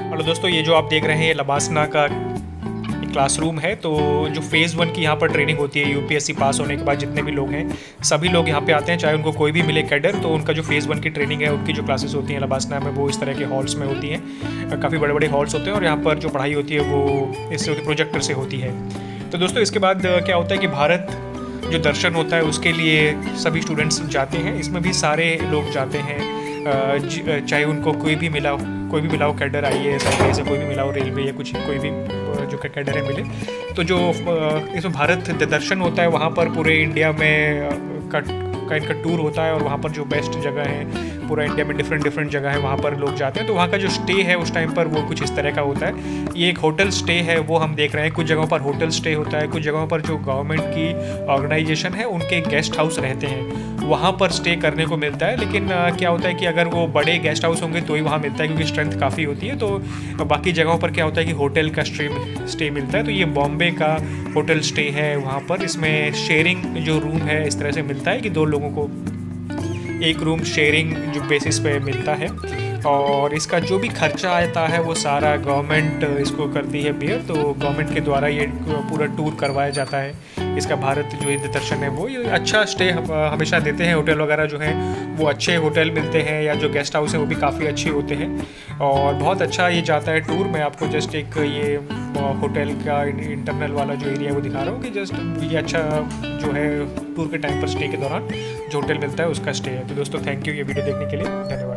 Hello दोस्तों, ये जो आप देख रहे हैं ये लबासना का क्लासरूम है। तो जो फ़ेज़ 1 की यहाँ पर ट्रेनिंग होती है, यूपीएससी पास होने के बाद जितने भी लोग हैं सभी लोग यहाँ पे आते हैं, चाहे उनको कोई भी मिले कैडर। तो उनका जो फ़ेज़ 1 की ट्रेनिंग है, उनकी जो क्लासेस होती हैं लबासना में, वो इस तरह के हॉल्स में होती हैं। काफ़ी बड़े बड़े हॉल्स होते हैं और यहाँ पर जो पढ़ाई होती है वो इससे प्रोजेक्टर से होती है। तो दोस्तों इसके बाद क्या होता है कि भारत जो दर्शन होता है उसके लिए सभी स्टूडेंट्स जाते हैं। इसमें भी सारे लोग जाते हैं, चाहे उनको कोई भी मिला हो कैडर, IAS IPS कोई भी मिला हो, रेलवे या कुछ कोई भी जो कैडर है मिले। तो जो इसमें भारत दर्शन होता है वहाँ पर पूरे इंडिया में का इनका टूर होता है और वहाँ पर जो बेस्ट जगह है पूरा इंडिया में, डिफरेंट जगह है, वहाँ पर लोग जाते हैं। तो वहाँ का जो स्टे है उस टाइम पर वो कुछ इस तरह का होता है। ये एक होटल स्टे है वो हम देख रहे हैं। कुछ जगहों पर होटल स्टे होता है, कुछ जगहों पर जो गवर्नमेंट की ऑर्गेनाइजेशन है उनके गेस्ट हाउस रहते हैं, वहाँ पर स्टे करने को मिलता है। लेकिन क्या होता है कि अगर वो बड़े गेस्ट हाउस होंगे तो ही वहाँ मिलता है, क्योंकि स्ट्रेंथ काफ़ी होती है। तो बाकी जगहों पर क्या होता है कि होटल का स्टे मिलता है। तो ये बॉम्बे का होटल स्टे है। वहाँ पर इसमें शेयरिंग जो रूम है इस तरह से मिलता है कि 2 लोगों को एक रूम शेयरिंग जो बेसिस पे मिलता है। और इसका जो भी खर्चा आता है वो सारा गवर्नमेंट इसको करती है बेयर। तो गवर्नमेंट के द्वारा ये पूरा टूर करवाया जाता है। इसका भारत जो ये दर्शन है वो ये अच्छा स्टे हमेशा देते हैं। होटल वगैरह जो हैं वो अच्छे होटल मिलते हैं, या जो गेस्ट हाउस है वो भी काफ़ी अच्छे होते हैं और बहुत अच्छा ये जाता है टूर। मैं आपको जस्ट एक ये होटल का इंटरनल वाला जो एरिया है वो दिखा रहा हूँ कि जस्ट ये अच्छा जो है टूर के टाइम पर स्टे के दौरान जो होटल मिलता है उसका स्टे है। तो दोस्तों थैंक यू ये वीडियो देखने के लिए, धन्यवाद।